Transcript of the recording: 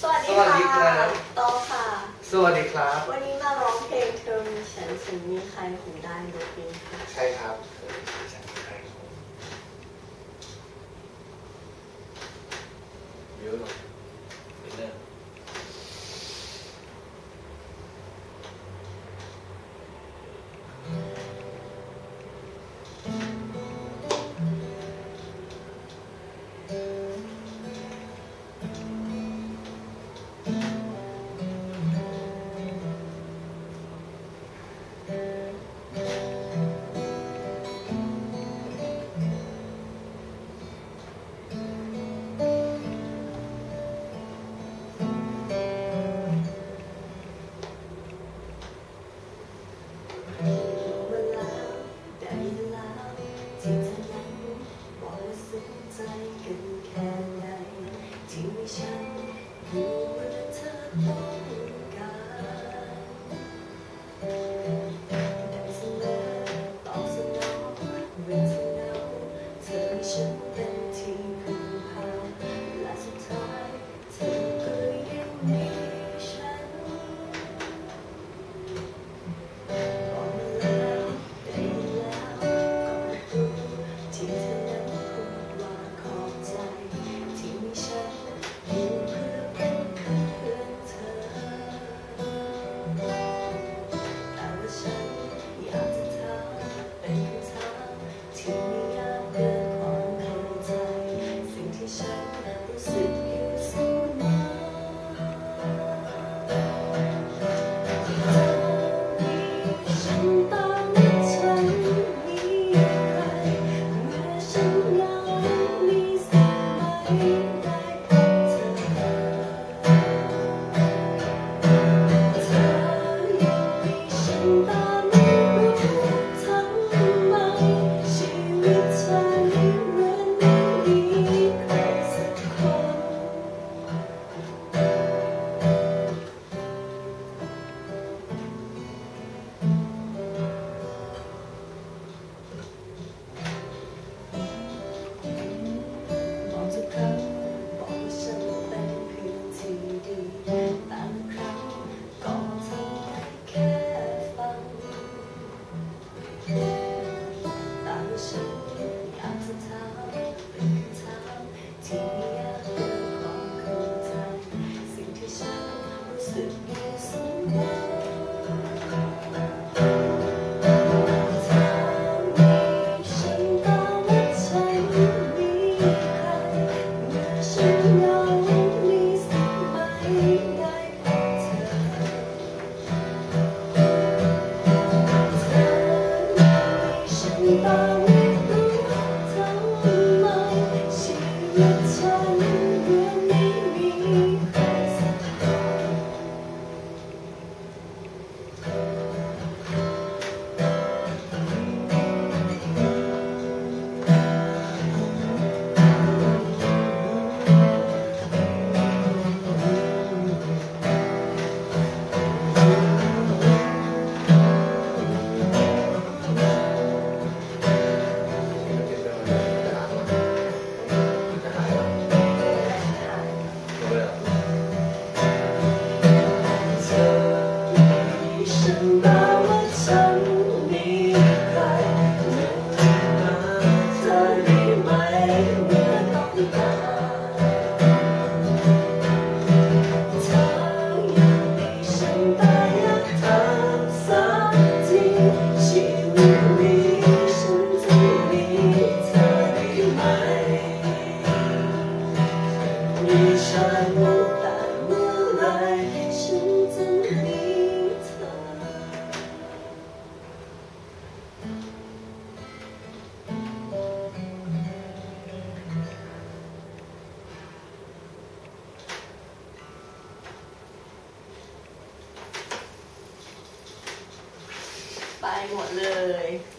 สวัสดีครับโตค่ะสวัสดีครับวันนี้มาร้องเพลงเธอมีฉันฉันมีใครคงได้ดนตรีค่ะใช่ครับเธอมีฉันมีใครคงวิวหน่อยนิดนึงที่มีฉันอยู่เมื่อเธอต้องการได้เสมอตอบสนองเมื่อเธอเหงาเธอให้ฉันเป็นที่พึ่งพาและสุดท้ายเธอก็ยังมีฉันบอกมาแล้วได้ยินแล้วก็รู้ที่เธอนั้นพูดว่าขอบใจที่มีฉันอยู่เพื่อเป็นเพื่อนเธอแต่ว่าฉันอยากจะถามเป็นคำถามที่ไม่ยากเกินความเข้าใจสิ่งที่ฉันรู้สึกอยู่เสมอฉันตอนนี้ฉันมีใครเมื่อฉันเหงามีสักไหมได้พบเธอยังมีฉันตอนนี้รู้ทำไมชีวิตฉันเหมือนไม่มีใครสักคนบอกทุกครั้งบอกว่าฉันเป็นเพื่อนที่ดีแต่ละครั้งก็ทำได้แค่ฟังแต่ว่าฉันอยากจะถามเป็นคำถามที่ไม่ยากเกินความเข้าใจสิ่งที่ฉันรู้สึกอยู่เสมอฉันตามว่าฉันมีใครเมื่อฉันเหงามีสักไหมได้พบเธอฉันตามไม่รู้ทำไมชีวิตฉันเหมือนไม่มีใครสักฉันตามว่าฉันมีใครเธอได้ไหมเมื่อต้องการเธอยังมีฉันแต่อยากถามสักทีชีวิตนี้ฉันจะมีเธอได้ไหมมีฉันแต่เมื่อไรฉันจะมีเธอไปหมดเลย